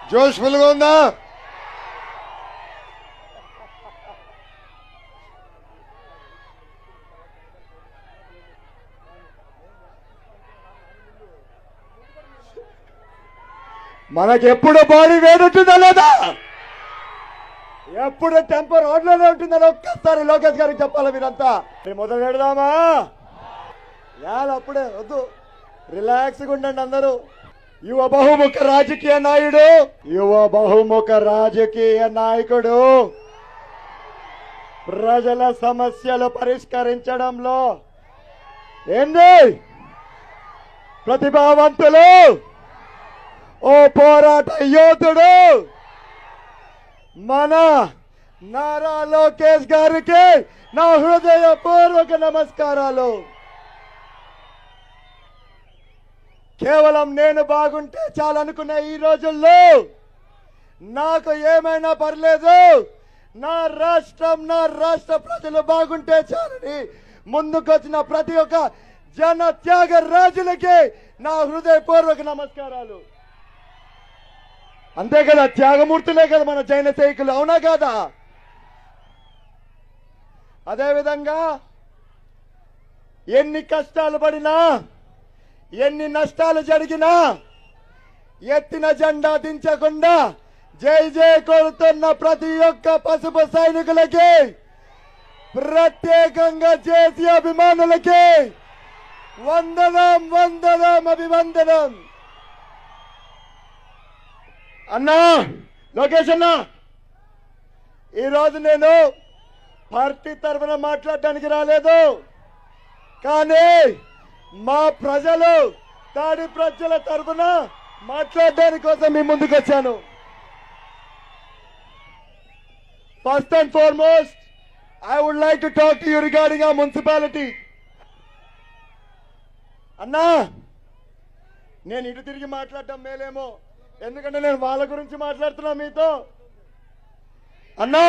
జోష్ఫుల్గా ఉందా? మనకెప్పుడు బాడీ వేడుంటుందా లేదా? ఎప్పుడు టెంపర్ రోడ్లోనే ఉంటుందని ఒక్కసారి లోకేష్ గారికి చెప్పాలి. మీరంతా మొదలు పెడదామా? అప్పుడే వద్దు, రిలాక్స్గా ఉండండి అందరూ. యువ బహుముఖ రాజకీయ నాయుడు, యువ బహుముఖ రాజకీయ నాయకుడు ప్రజల సమస్యలు పరిష్కరించడంలో ఏంది ప్రతిభావంతులు, ఓ పోరాట యోధుడు మన నారా లోకేష్ గారికి నా హృదయపూర్వక నమస్కారాలు. కేవలం నేను బాగుంటే చాలనుకునే ఈ రోజుల్లో నాకు ఏమైనా పర్లేదు, నా రాష్ట్రం నా రాష్ట్ర ప్రజలు బాగుంటే చాలని ముందుకొచ్చిన ప్రతి ఒక్క జన త్యాగ రాజులకి నా హృదయపూర్వక నమస్కారాలు. అంతే కదా, త్యాగమూర్తులే కదా మన జైన సైకులు, అవునా కాదా? అదేవిధంగా ఎన్ని కష్టాలు పడినా, ఎన్ని నష్టాలు జరిగినా ఎత్తిన జెండా దించకుండా జై జై కోరుతున్న ప్రతి ఒక్క పసుపు సైనికులకి, ప్రత్యేకంగా జేసీ అభిమానులకి వందనం వందనం అభివందనం. అన్నా లోకేష్ అన్నా, ఈరోజు నేను పార్టీ తరఫున మాట్లాడడానికి రాలేదు, కానీ మా ప్రజలు తాడి ప్రజల తరఫున మాట్లాడడానికి కోసం మీ ముందుకు వచ్చాను. First and foremost I would like to talk to you regarding ఆ మున్సిపాలిటీ. అన్నా, నేను ఇటు తిరిగి మాట్లాడటం మేలేమో, ఎందుకంటే నేను వాళ్ళ గురించి మాట్లాడుతున్నా మీతో. అన్నా,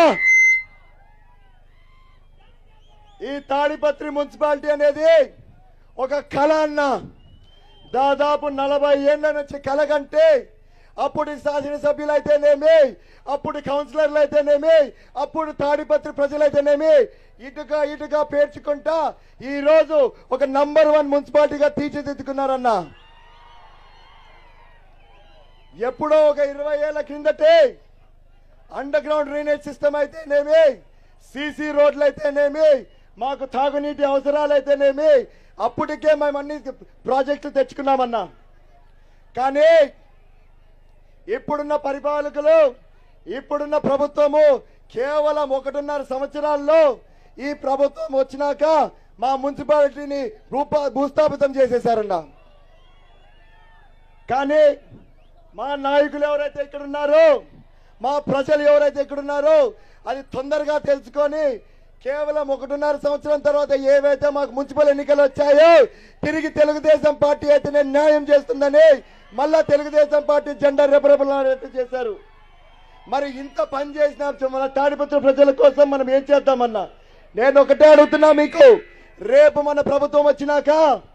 ఈ తాడిపత్రి మున్సిపాలిటీ అనేది ఒక కళ అన్న. దాదాపు 40 ఏళ్ల నుంచి కళ కంటే అప్పుడు శాసనసభ్యులు అయితేనేమి, అప్పుడు కౌన్సిలర్లు అయితేనేమి, అప్పుడు తాడిపత్రి ప్రజలైతేనేమి ఇటుగా పేర్చుకుంటా ఈ రోజు ఒక నంబర్ 1 మున్సిపాలిటీగా తీర్చిదిద్దుకున్నారన్న. ఎప్పుడో ఒక 20 ఏళ్ల కిందటే అండర్ గ్రౌండ్ డ్రైనేజ్ సిస్టమ్ అయితేనేమి, సీసీ రోడ్లు అయితేనేమి, మాకు తాగునీటి అవసరాలు అయితేనేమి అప్పటికే మేము అన్ని ప్రాజెక్టులు తెచ్చుకున్నామన్నా. కానీ ఇప్పుడున్న పరిపాలకులు, ఇప్పుడున్న ప్రభుత్వము కేవలం 1.5 సంవత్సరాల్లో ఈ ప్రభుత్వం వచ్చినాక మా మున్సిపాలిటీని భూస్థాపితం చేసేశారన్న. కానీ మా నాయకులు ఎవరైతే ఇక్కడ ఉన్నారో, మా ప్రజలు ఎవరైతే ఇక్కడ ఉన్నారో అది తొందరగా తెలుసుకొని కేవలం 1.5 సంవత్సరం తర్వాత ఏవైతే మాకు మున్సిపల్ ఎన్నికలు వచ్చాయో తిరిగి తెలుగుదేశం పార్టీ అయితేనే న్యాయం చేస్తుందని మళ్ళా తెలుగుదేశం పార్టీ జెండా రెపరెపలాడేట్టు చేశారు. మరి ఇంత పని చేసిన మన తాడిపత్రి ప్రజల కోసం మనం ఏం చేద్దామన్నా? నేను ఒకటే అడుగుతున్నా మీకు, రేపు మన ప్రభుత్వం వచ్చినాక,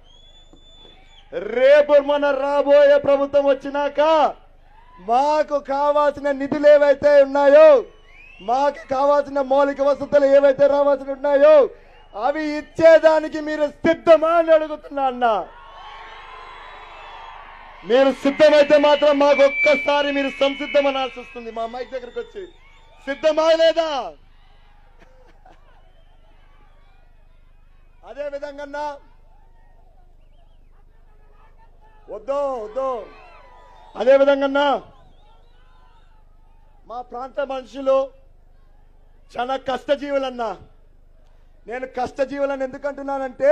రేపు మన రాబోయే ప్రభుత్వం వచ్చినాక మాకు కావాల్సిన నిధులు ఏవైతే ఉన్నాయో, మాకు కావాల్సిన మౌలిక వసతులు ఏవైతే రావాల్సి ఉన్నాయో అవి ఇచ్చేదానికి మీరు సిద్ధమా అని అడుగుతున్నా అన్న. మీరు సిద్ధమైతే మాత్రం మాకు ఒక్కసారి మీరు సంసిద్ధమనాల్సి వస్తుంది. మా మైక్ దగ్గరకు వచ్చి సిద్ధమా లేదా? అదే విధంగా వద్దు అదే విధంగా మా ప్రాంత మనుషులు చాలా కష్టజీవులన్నా. నేను కష్టజీవులని ఎందుకంటున్నానంటే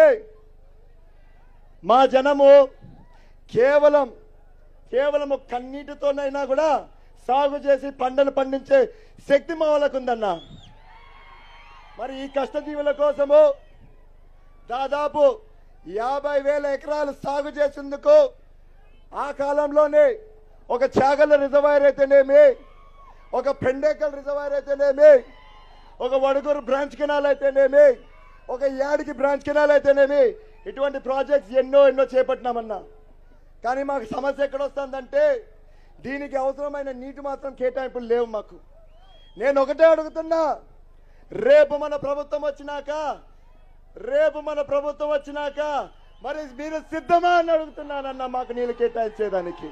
మా జనము కేవలం కన్నీటితోనైనా కూడా సాగు చేసి పంటలు పండించే శక్తి మా వాళ్ళకు ఉందన్న. మరి ఈ కష్టజీవుల కోసము దాదాపు 50,000 ఎకరాలు సాగు చేసేందుకు ఆ కాలంలోనే ఒక చాగళ్ళ రిజర్వాయర్ అయితేనేమి, ఒక పెండేకల్ రిజర్వాయర్ అయితేనేమి, ఒక వడుగురు బ్రాంచ్ కెనాల్ అయితేనేమి, ఒక యాడికి బ్రాంచ్ కెనాల్ అయితేనేమి, ఇటువంటి ప్రాజెక్ట్స్ ఎన్నో చేపట్టినామన్నా. కానీ మాకు సమస్య ఎక్కడ వస్తుందంటే దీనికి అవసరమైన నీటి మాత్రం కేటాయింపులు లేవు మాకు. నేను ఒకటే అడుగుతున్నా, రేపు మన ప్రభుత్వం వచ్చినాక మరి మీరు సిద్ధమా అని అడుగుతున్నానన్నా మాకు నీళ్ళు కేటాయించేదానికి.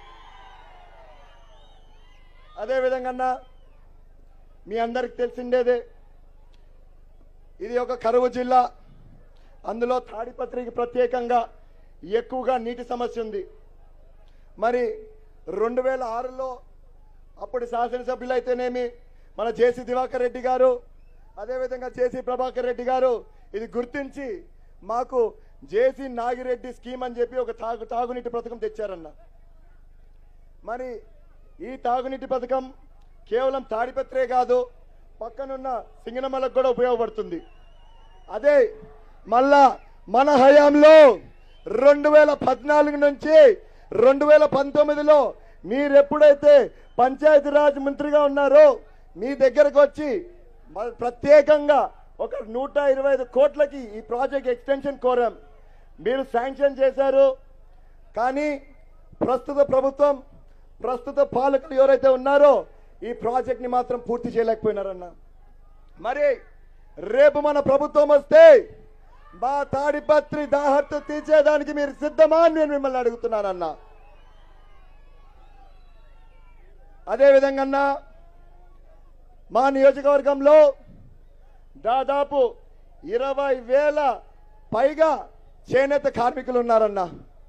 అదేవిధంగా మీ అందరికి తెలిసిండేదే, ఇది ఒక కరువు జిల్లా. అందులో తాడిపత్రికి ప్రత్యేకంగా ఎక్కువగా నీటి సమస్య ఉంది. మరి 2006లో అప్పుడు శాసనసభ్యులు అయితేనేమి మన జేసీ దివాకర్ రెడ్డి గారు, అదేవిధంగా జేసీ ప్రభాకర్ రెడ్డి గారు ఇది గుర్తించి మాకు జేసీ నాగిరెడ్డి స్కీమ్ అని చెప్పి ఒక తాగునీటి పథకం తెచ్చారన్న. మరి ఈ తాగునీటి పథకం కేవలం తాడిపత్రే కాదు, పక్కనున్న సింగనమలకు కూడా ఉపయోగపడుతుంది. అదే మళ్ళా మన హయాంలో 2014 నుంచి 2019లో మీరెప్పుడైతే పంచాయతీరాజ్ మంత్రిగా ఉన్నారో మీ దగ్గరకు వచ్చి ప్రత్యేకంగా ఒక 125 కోట్లకి ఈ ప్రాజెక్ట్ ఎక్స్టెన్షన్ కోరాం. మీరు శాంక్షన్ చేశారు. కానీ ప్రస్తుత ప్రభుత్వం, ప్రస్తుత పాలకులు ఎవరైతే ఉన్నారో ఈ ప్రాజెక్ట్ని మాత్రం పూర్తి చేయలేకపోయినారన్న. మరి రేపు మన ప్రభుత్వం వస్తే మా తాడిపత్రి దాహర్తు తీర్చేదానికి మీరు సిద్ధమా అని నేను మిమ్మల్ని అడుగుతున్నానన్నా. అదేవిధంగా మా నియోజకవర్గంలో దాదాపు 20,000 పైగా చేనేత కార్మికులు ఉన్నారన్నా.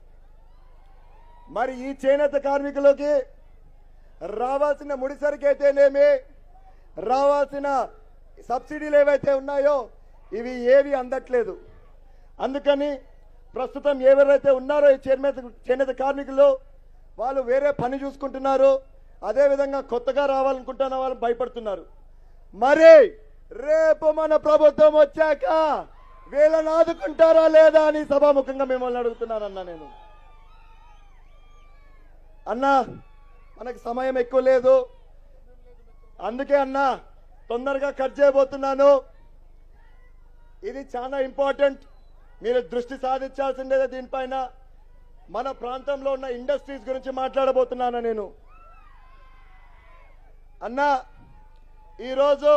మరి ఈ చేనేత కార్మికులకి రావాల్సిన ముడిసరికి అయితేనేమి, రావాల్సిన సబ్సిడీలు ఏవైతే ఉన్నాయో ఇవి ఏవి అందట్లేదు. అందుకని ప్రస్తుతం ఎవరైతే ఉన్నారో ఈ చేనేత కార్మికులు వాళ్ళు వేరే పని చూసుకుంటున్నారు. అదేవిధంగా కొత్తగా రావాలనుకుంటున్న వాళ్ళు భయపడుతున్నారు. మరి రేపు మన ప్రభుత్వం వచ్చాక వీళ్ళని ఆదుకుంటారా లేదా అని సభాముఖంగా మిమ్మల్ని అడుగుతున్నానన్నా. నేను అన్నా మనకి సమయం ఎక్కువ లేదు, అందుకే అన్నా తొందరగా కట్ చేయబోతున్నాను. ఇది చాలా ఇంపార్టెంట్, మీరు దృష్టి సాధించాల్సిందే దీనిపైన. మన ప్రాంతంలో ఉన్న ఇండస్ట్రీస్ గురించి మాట్లాడబోతున్నాను నేను. అన్నా ఈరోజు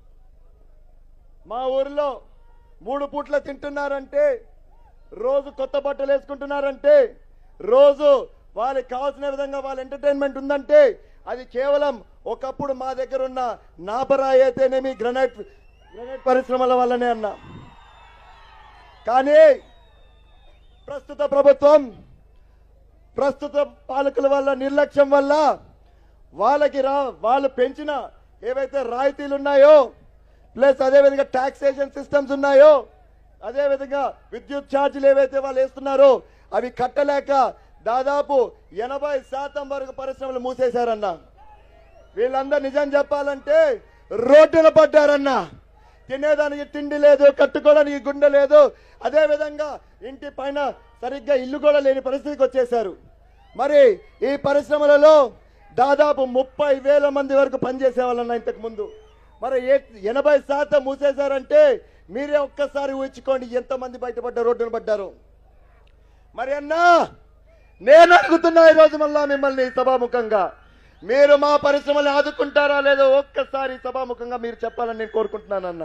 మా ఊరిలో 3 పూట్ల తింటున్నారంటే, రోజు కొత్త బట్టలు వేసుకుంటున్నారంటే, రోజు వాళ్ళకి కావాల్సిన విధంగా వాళ్ళ ఎంటర్టైన్మెంట్ ఉందంటే అది కేవలం ఒకప్పుడు మా దగ్గర ఉన్న నాపరాయి అయితేనేమి గ్రనైట్ పరిశ్రమల వల్లనే అన్నా. కానీ ప్రస్తుత ప్రభుత్వం, ప్రస్తుత పాలకుల వల్ల నిర్లక్ష్యం వల్ల వాళ్ళు పెంచిన ఏవైతే రాయితీలు ఉన్నాయో, ప్లస్ అదేవిధంగా టాక్సేషన్ సిస్టమ్స్ ఉన్నాయో, అదేవిధంగా విద్యుత్ ఛార్జీలు ఏవైతే వాళ్ళు వేస్తున్నారో అవి కట్టలేక దాదాపు 80% వరకు పరిశ్రమలు మూసేశారన్న. వీళ్ళందరూ నిజం చెప్పాలంటే రోడ్డున పడ్డారన్న. తినేదానికి తిండి లేదు, కట్టుకోవడానికి గుండె లేదు, అదేవిధంగా ఇంటి పైన సరిగ్గా ఇల్లు కూడా లేని పరిస్థితికి వచ్చేశారు. మరి ఈ పరిశ్రమలలో దాదాపు 30,000 మంది వరకు పనిచేసే వాళ్ళన్న ఇంతకు ముందు. మరి 80% మూసేశారంటే మీరే ఒక్కసారి ఊహించుకోండి ఎంతమంది బయటపడ్డ రోడ్డున పడ్డారు. మరి అన్నా నేను అడుగుతున్నా ఈరోజు మళ్ళా మిమ్మల్ని సభాముఖంగా, మీరు మా పరిశ్రమలు ఆదుకుంటారా లేదో ఒక్కసారి సభాముఖంగా మీరు చెప్పాలని నేను కోరుకుంటున్నానన్నా.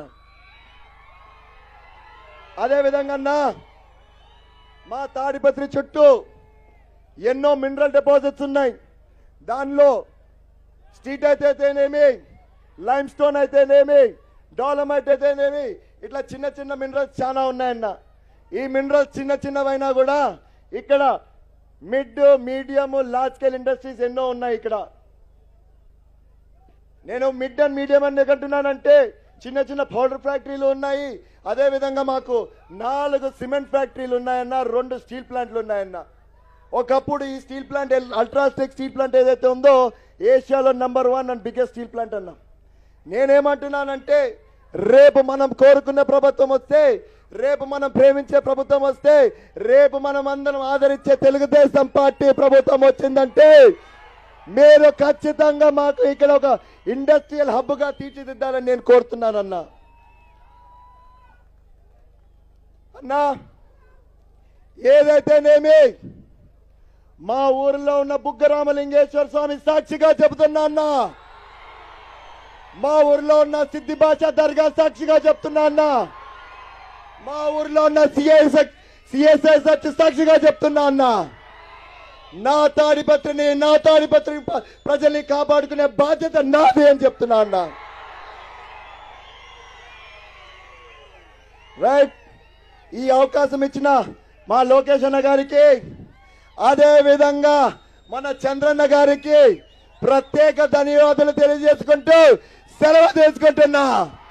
అదేవిధంగా అన్నా మా తాడిపత్రి చుట్టూ ఎన్నో మినరల్ డిపాజిట్స్ ఉన్నాయి. దానిలో స్ట్రీట్ అయితేనేమి, లైమ్ స్టోన్ అయితేనేమి, డాలమైట్ అయితేనేమి, ఇట్లా చిన్న చిన్న మినరల్స్ చాలా ఉన్నాయన్న. ఈ మినరల్స్ చిన్న చిన్నవైనా కూడా ఇక్కడ mid, medium, large scale industries ఎన్నో ఉన్నాయి. ఇక్కడ నేను మిడ్ అండ్ మీడియం అని అంటున్నానంటే చిన్న చిన్న పౌడర్ ఫ్యాక్టరీలు ఉన్నాయి. అదేవిధంగా మాకు 4 సిమెంట్ ఫ్యాక్టరీలు ఉన్నాయన్న, 2 స్టీల్ ప్లాంట్లు ఉన్నాయన్న. ఒకప్పుడు ఈ steel plant UltraTech steel plant ఏదైతే ఉందో ఏషియాలో number 1 and biggest steel plant అన్న. నేనేమంటున్నానంటే రేపు మనం కోరుకున్న ప్రభుత్వం వస్తే, రేపు మనం ప్రేమించే ప్రభుత్వం వస్తే, రేపు మనం అందరం ఆదరించే తెలుగుదేశం పార్టీ ప్రభుత్వం వచ్చిందంటే మీరు ఖచ్చితంగా మాకు ఇక్కడ ఒక ఇండస్ట్రియల్ హబ్ గా తీర్చిదిద్దాలని నేను కోరుతున్నానన్నా. అన్నా ఏదైతేనేమి మా ఊరిలో ఉన్న బుగ్గరామలింగేశ్వర స్వామి సాక్షిగా చెబుతున్నా అన్న, మా ఊరిలో ఉన్న సిద్ధి భాష దర్గా సాక్షిగా చెప్తున్నా అన్న, మా ఊరిలో ఉన్న సిఎస్ఐ సాక్షిగా చెప్తున్నా అన్న, నా తాడిపత్రిని ప్రజల్ని కాపాడుకునే బాధ్యత నాది అని చెప్తున్నా అన్న. రైట్. ఈ అవకాశం ఇచ్చిన మా లోకేష్ అన్న గారికి, అదే విధంగా మన చంద్రన్న గారికి ప్రత్యేక ధన్యవాదాలు తెలియజేసుకుంటూ సెలవు తీసుకుంటున్నా.